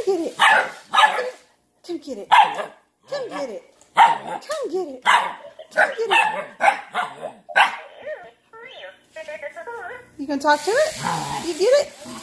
get it. Come get it. Come get it. Come get it. Come get it. You gonna talk to it? You get it?